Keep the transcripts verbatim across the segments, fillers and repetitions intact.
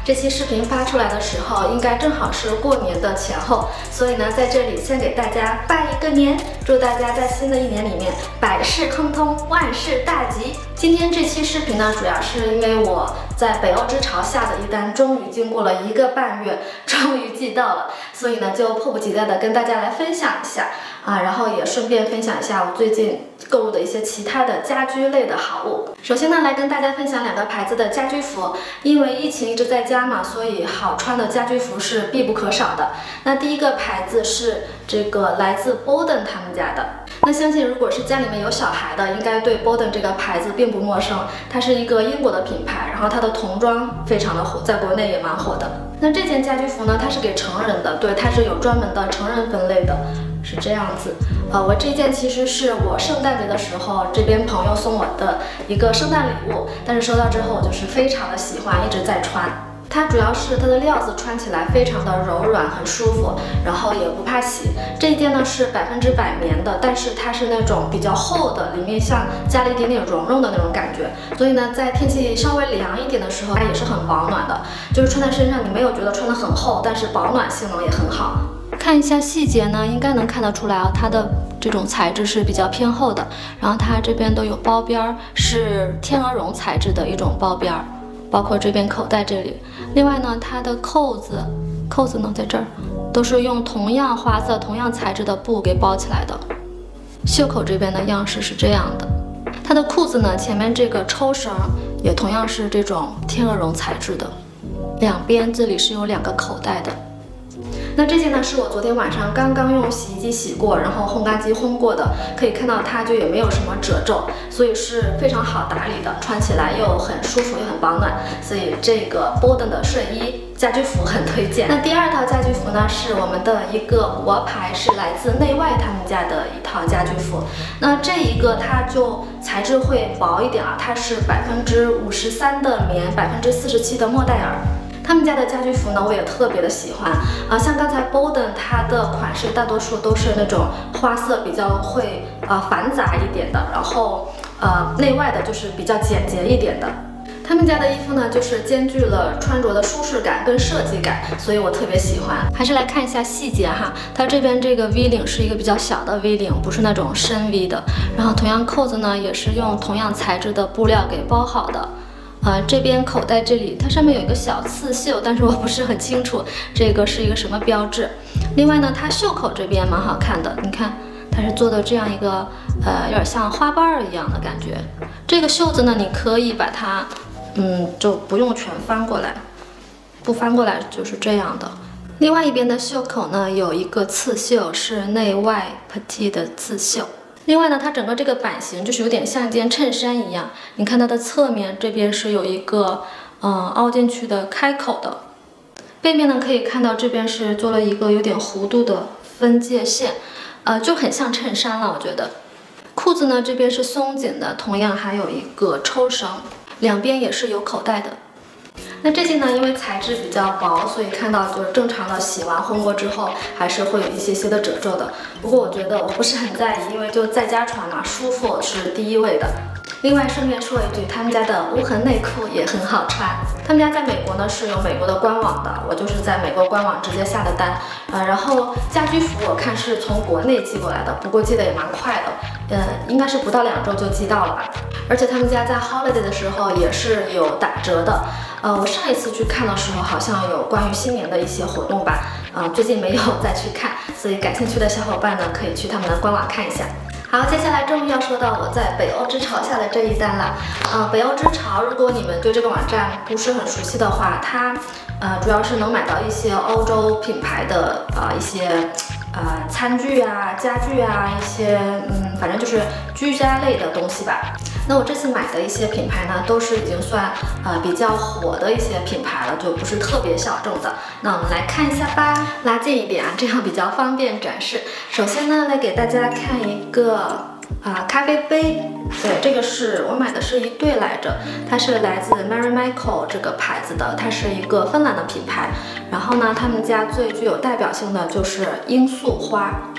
这期视频发出来的时候，应该正好是过年的前后，所以呢，在这里先给大家拜一个年，祝大家在新的一年里面百事亨通，万事大吉。今天这期视频呢，主要是因为我在北欧之潮下的一单，终于经过了一个半月，终于寄到了，所以呢，就迫不及待的跟大家来分享一下啊，然后也顺便分享一下我最近购入的一些其他的家居类的好物。首先呢，来跟大家分享两个牌子的家居服，因为疫情一直在家嘛，所以好穿的家居服是必不可少的。那第一个牌子是这个来自 Boden 他们家的。那相信如果是家里面有小孩的，应该对 Boden 这个牌子并不陌生。它是一个英国的品牌，然后它的童装非常的火，在国内也蛮火的。那这件家居服呢，它是给成人的，对，它是有专门的成人分类的。是这样子，呃，我这件其实是我圣诞节的时候这边朋友送我的一个圣诞礼物，但是收到之后我就是非常的喜欢，一直在穿。它主要是它的料子穿起来非常的柔软，很舒服，然后也不怕洗。这一件呢是百分之百棉的，但是它是那种比较厚的，里面像加了一点点绒绒的那种感觉，所以呢，在天气稍微凉一点的时候，它也是很保暖的，就是穿在身上你没有觉得穿得很厚，但是保暖性能也很好。看一下细节呢，应该能看得出来啊，它的这种材质是比较偏厚的，然后它这边都有包边儿，是天鹅绒材质的一种包边儿，包括这边口袋这里。另外呢，它的扣子，扣子呢在这儿，都是用同样花色、同样材质的布给包起来的。袖口这边的样式是这样的。它的裤子呢，前面这个抽绳也同样是这种天鹅绒材质的，两边这里是有两个口袋的。那这件呢是我昨天晚上刚刚用洗衣机洗过，然后烘干机烘过的，可以看到它就也没有什么褶皱，所以是非常好打理的，穿起来又很舒服又很保暖，所以这个 Boden 的睡衣家居服很推荐。那第二套家居服呢是我们的一个国牌，是来自内外他们家的一套家居服。那这一个它就材质会薄一点啊，它是百分之五十三的棉，百分之四十七的莫代尔。他们家的家居服呢，我也特别的喜欢啊，像刚才 Boden 它的款式大多数都是那种花色比较会呃繁杂一点的，然后呃内外的就是比较简洁一点的。他们家的衣服呢，就是兼具了穿着的舒适感跟设计感，所以我特别喜欢。还是来看一下细节哈，它这边这个 V 领是一个比较小的 V 领，不是那种深 V 的。然后同样扣子呢，也是用同样材质的布料给包好的。啊，这边口袋这里，它上面有一个小刺绣，但是我不是很清楚这个是一个什么标志。另外呢，它袖口这边蛮好看的，你看它是做的这样一个，呃，有点像花瓣儿一样的感觉。这个袖子呢，你可以把它，嗯，就不用全翻过来，不翻过来就是这样的。另外一边的袖口呢，有一个刺绣，是内外 petit 的刺绣。另外呢，它整个这个版型就是有点像一件衬衫一样。你看它的侧面这边是有一个，嗯，凹进去的开口的。背面呢可以看到这边是做了一个有点弧度的分界线，呃，就很像衬衫了，我觉得。裤子呢这边是松紧的，同样还有一个抽绳，两边也是有口袋的。那这件呢，因为材质比较薄，所以看到就是正常的洗完烘过之后，还是会有一些些的褶皱的。不过我觉得我不是很在意，因为就在家穿嘛，舒服是第一位的。另外顺便说一句，他们家的无痕内裤也很好穿。他们家在美国呢是有美国的官网的，我就是在美国官网直接下的单。呃，然后家居服我看是从国内寄过来的，不过寄的也蛮快的，呃，应该是不到两周就寄到了吧。而且他们家在 holiday 的时候也是有打折的。呃，我上一次去看的时候，好像有关于新年的一些活动吧，呃，最近没有再去看，所以感兴趣的小伙伴呢，可以去他们的官网看一下。好，接下来终于要说到我在北欧之潮下的这一单了。呃，北欧之潮，如果你们对这个网站不是很熟悉的话，它呃主要是能买到一些欧洲品牌的呃一些呃餐具啊、家具啊，一些嗯反正就是居家类的东西吧。那我这次买的一些品牌呢，都是已经算呃比较火的一些品牌了，就不是特别小众的。那我们来看一下吧，拉近一点啊，这样比较方便展示。首先呢，来给大家看一个啊、呃、咖啡杯，对，这个是我买的是一对来着，它是来自 Mary Michael 这个牌子的，它是一个芬兰的品牌。然后呢，他们家最具有代表性的就是罂粟花。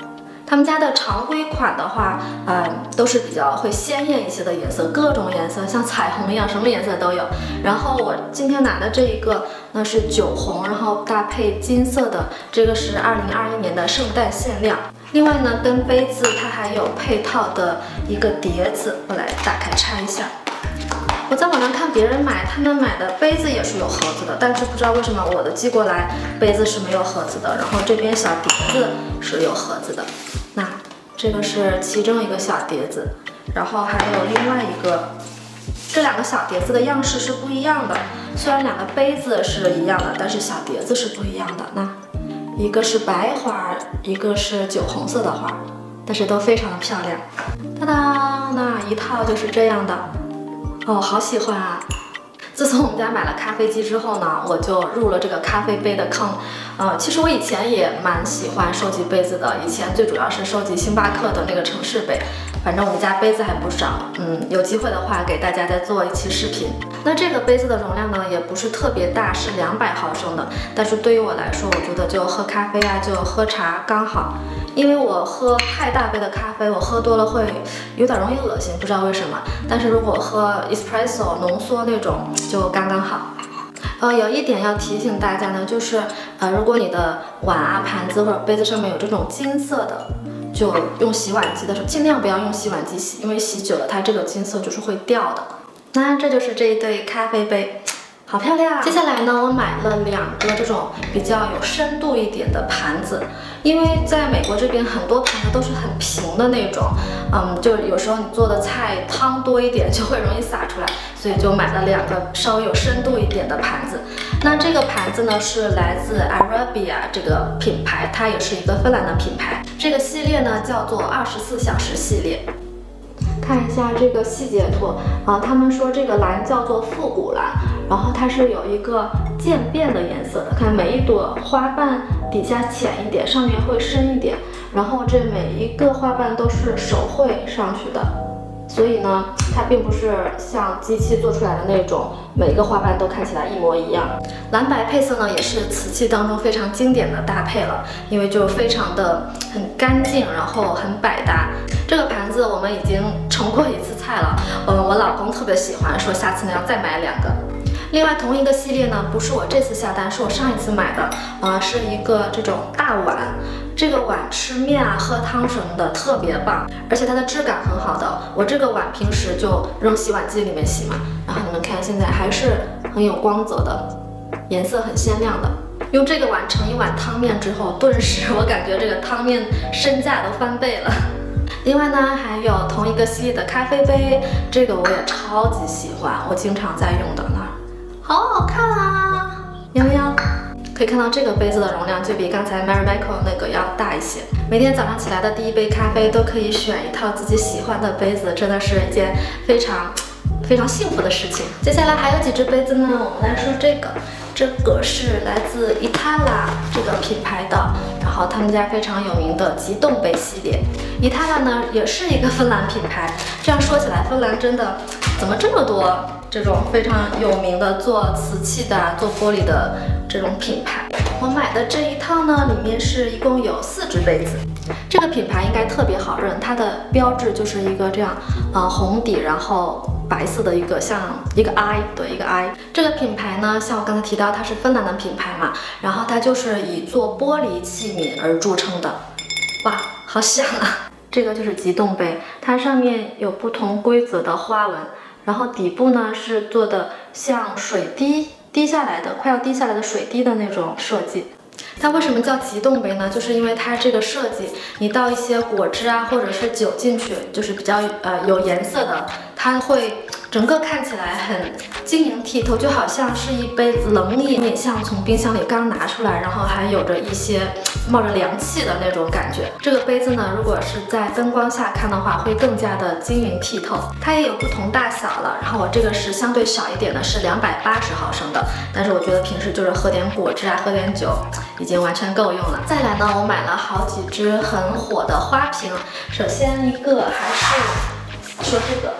他们家的常规款的话，呃，都是比较会鲜艳一些的颜色，各种颜色像彩虹一样，什么颜色都有。然后我今天拿的这一个呢是酒红，然后搭配金色的，这个是二零二一年的圣诞限量。另外呢，跟杯子它还有配套的一个碟子，我来打开拆一下。我在网上看别人买，他们买的杯子也是有盒子的，但是不知道为什么我的寄过来杯子是没有盒子的，然后这边小碟子是有盒子的。那这个是其中一个小碟子，然后还有另外一个，这两个小碟子的样式是不一样的。虽然两个杯子是一样的，但是小碟子是不一样的。那一个是白花，一个是酒红色的花，但是都非常的漂亮。哒哒，那一套就是这样的。哦，好喜欢啊！自从我们家买了咖啡机之后呢，我就入了这个咖啡杯的坑。呃，其实我以前也蛮喜欢收集杯子的，以前最主要是收集星巴克的那个城市杯。反正我们家杯子还不少，嗯，有机会的话给大家再做一期视频。那这个杯子的容量呢，也不是特别大，是两百毫升的。但是对于我来说，我觉得就喝咖啡啊，就喝茶刚好。因为我喝太大杯的咖啡，我喝多了会有点容易恶心，不知道为什么。但是如果喝 espresso 浓缩那种，就刚刚好。呃，有一点要提醒大家呢，就是呃，如果你的碗啊、盘子或者杯子上面有这种金色的，就用洗碗机的时候尽量不要用洗碗机洗，因为洗久了它这个金色就是会掉的。那这就是这一对咖啡杯。好漂亮！接下来呢，我买了两个这种比较有深度一点的盘子，因为在美国这边很多盘子都是很平的那种，嗯，就有时候你做的菜汤多一点就会容易洒出来，所以就买了两个稍微有深度一点的盘子。那这个盘子呢是来自 Arabia 这个品牌，它也是一个芬兰的品牌。这个系列呢叫做二十四小时系列。看一下这个细节图啊，他们说这个蓝叫做复古蓝，然后它是有一个渐变的颜色的。看每一朵花瓣底下浅一点，上面会深一点，然后这每一个花瓣都是手绘上去的，所以呢，它并不是像机器做出来的那种每个花瓣都看起来一模一样。蓝白配色呢，也是瓷器当中非常经典的搭配了，因为就非常的很干净，然后很百搭。这个盘子我们已经盛过一次菜了，呃，我老公特别喜欢，说下次呢要再买两个。另外同一个系列呢，不是我这次下单，是我上一次买的，呃，是一个这种大碗，这个碗吃面啊、喝汤什么的特别棒，而且它的质感很好的。我这个碗平时就扔洗碗机里面洗嘛，然后你们看现在还是很有光泽的，颜色很鲜亮的。用这个碗盛一碗汤面之后，顿时我感觉这个汤面身价都翻倍了。另外呢，还有同一个系列的咖啡杯，这个我也超级喜欢，我经常在用的呢，好好看啊！喵喵，可以看到这个杯子的容量就比刚才 Mary Michael 那个要大一些。每天早上起来的第一杯咖啡都可以选一套自己喜欢的杯子，真的是一件非常非常幸福的事情。接下来还有几只杯子呢，我们来说这个。这个是来自 Itala 这个品牌的，然后他们家非常有名的极冻杯系列。Itala 呢也是一个芬兰品牌，这样说起来，芬兰真的怎么这么多这种非常有名的做瓷器的、做玻璃的这种品牌？我买的这一套呢，里面是一共有四只杯子。这个品牌应该特别好认，它的标志就是一个这样，呃，红底，然后白色的一个像一个 I 的一个 I。这个品牌呢，像我刚才提到，它是芬兰的品牌嘛，然后它就是以做玻璃器皿而著称的。哇，好响啊！这个就是极冻杯，它上面有不同规则的花纹，然后底部呢是做的像水滴滴下来的，快要滴下来的水滴的那种设计。它为什么叫极冻杯呢？就是因为它这个设计，你倒一些果汁啊，或者是酒进去，就是比较呃有颜色的，它会整个看起来很晶莹剔透，就好像是一杯冷饮，也像从冰箱里刚拿出来，然后还有着一些冒着凉气的那种感觉。这个杯子呢，如果是在灯光下看的话，会更加的晶莹剔透。它也有不同大小了，然后我这个是相对小一点的，是两百八十毫升的，但是我觉得平时就是喝点果汁啊，喝点酒。已经完全够用了。再来呢，我买了好几支很火的花瓶。首先一个还是说这个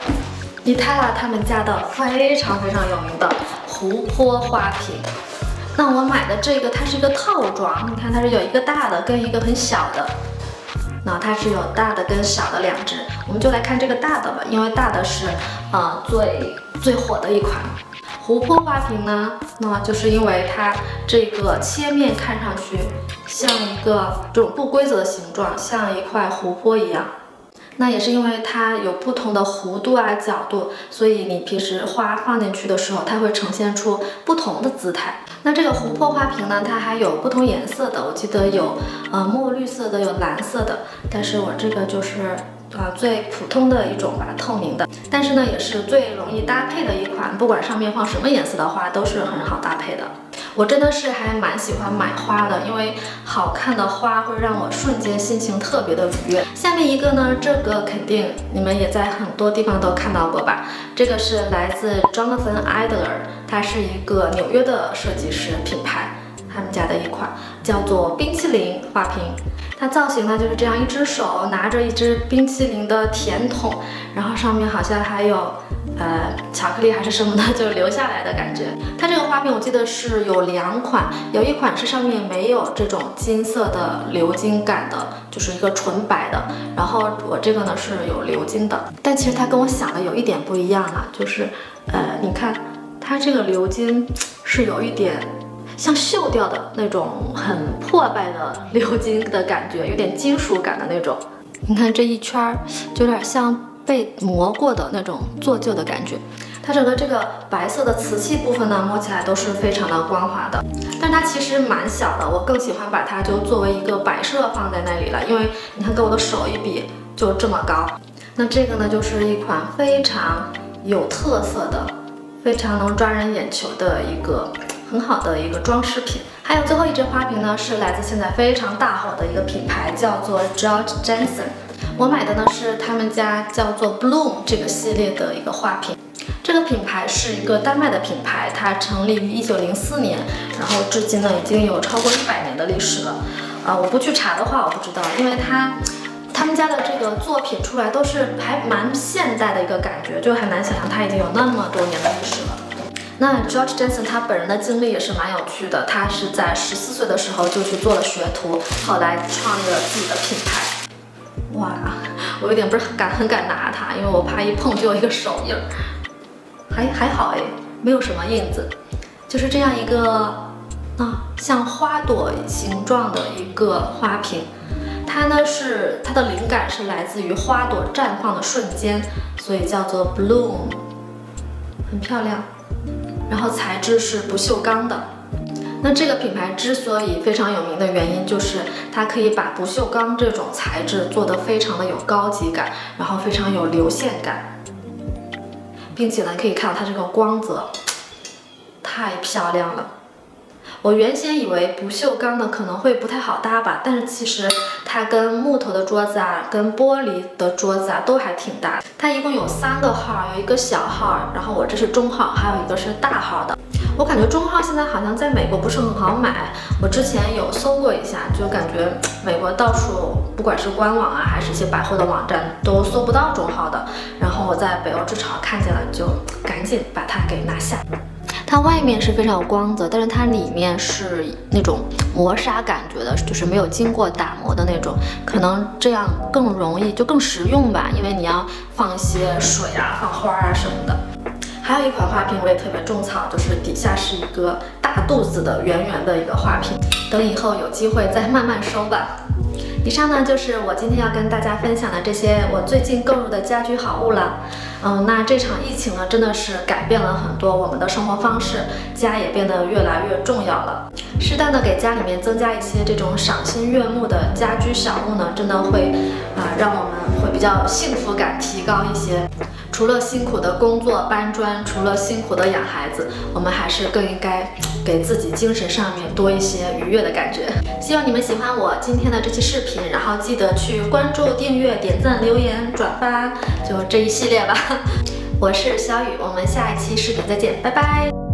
Itala他们家的非常非常有名的湖泊花瓶。那我买的这个它是一个套装，你看它是有一个大的跟一个很小的。 那它是有大的跟小的两只，我们就来看这个大的吧，因为大的是呃最最火的一款。琥珀花瓶呢，那就是因为它这个切面看上去像一个这种不规则的形状，像一块琥珀一样。那也是因为它有不同的弧度啊、角度，所以你平时花放进去的时候，它会呈现出不同的姿态。那这个琥珀花瓶呢，它还有不同颜色的，我记得有呃墨绿色的，有蓝色的，但是我这个就是呃最普通的一种吧，透明的。但是呢，也是最容易搭配的一款，不管上面放什么颜色的花，都是很好搭配的。我真的是还蛮喜欢买花的，因为好看的花会让我瞬间心情特别的愉悦。下面一个呢，这个肯定你们也在很多地方都看到过吧？这个是来自 Jonathan Idler， 他是一个纽约的设计师品牌，他们家的一款叫做冰淇淋花瓶。它造型呢就是这样，一只手拿着一只冰淇淋的甜筒，然后上面好像还有呃巧克力还是什么的，就流下来的感觉。它这个花瓶我记得是有两款，有一款是上面没有这种金色的鎏金感的，就是一个纯白的，然后我这个呢是有鎏金的，但其实它跟我想的有一点不一样啊，就是呃你看它这个鎏金是有一点像锈掉的那种很破败的鎏金的感觉，有点金属感的那种。你看这一圈就有点像被磨过的那种做旧的感觉。它整个这个白色的瓷器部分呢，摸起来都是非常的光滑的，但它其实蛮小的，我更喜欢把它就作为一个摆设放在那里了，因为你看跟我的手一比就这么高。那这个呢就是一款非常有特色的，非常能抓人眼球的一个很好的一个装饰品。还有最后一只花瓶呢，是来自现在非常大火的一个品牌，叫做 George Jensen。我买的呢是他们家叫做 Bloom 这个系列的一个花瓶。这个品牌是一个丹麦的品牌，它成立于一九零四年，然后至今呢已经有超过一百年的历史了。啊、呃，我不去查的话我不知道，因为它他们家的这个作品出来都是还蛮现代的一个感觉，就很难想象它已经有那么多年的历史了。那 George Jensen 他本人的经历也是蛮有趣的，他是在十四岁的时候就去做了学徒，后来创立了自己的品牌。哇，我有点不是很敢很敢拿它，因为我怕一碰就有一个手印。还还好哎，没有什么印子，就是这样一个啊像花朵形状的一个花瓶。它呢是它的灵感是来自于花朵绽放的瞬间，所以叫做 Bloom， 很漂亮。然后材质是不锈钢的。那这个品牌之所以非常有名的原因，就是它可以把不锈钢这种材质做得非常的有高级感，然后非常有流线感，并且呢可以看到它这个光泽太漂亮了。我原先以为不锈钢的可能会不太好搭吧，但是其实它跟木头的桌子啊，跟玻璃的桌子啊都还挺搭。它一共有三个号，有一个小号，然后我这是中号，还有一个是大号的。我感觉中号现在好像在美国不是很好买，我之前有搜过一下，就感觉美国到处不管是官网啊，还是一些百货的网站都搜不到中号的。然后我在北欧之潮看见了，就赶紧把它给拿下。它外面是非常有光泽，但是它里面是那种磨砂感觉的，就是没有经过打磨的那种，可能这样更容易，就更实用吧，因为你要放一些水啊、放花啊什么的。还有一款花瓶我也特别种草，就是底下是一个大肚子的圆圆的一个花瓶，等以后有机会再慢慢收吧。以上呢就是我今天要跟大家分享的这些我最近购入的家居好物了。嗯，那这场疫情呢，真的是改变了很多我们的生活方式，家也变得越来越重要了。适当的给家里面增加一些这种赏心悦目的家居小物呢，真的会啊、呃、让我们会比较幸福感提高一些。除了辛苦的工作搬砖，除了辛苦的养孩子，我们还是更应该给自己精神上面多一些愉悦的感觉。希望你们喜欢我今天的这期视频，然后记得去关注、订阅、点赞、留言、转发，就这一系列吧。我是小雨，我们下一期视频再见，拜拜。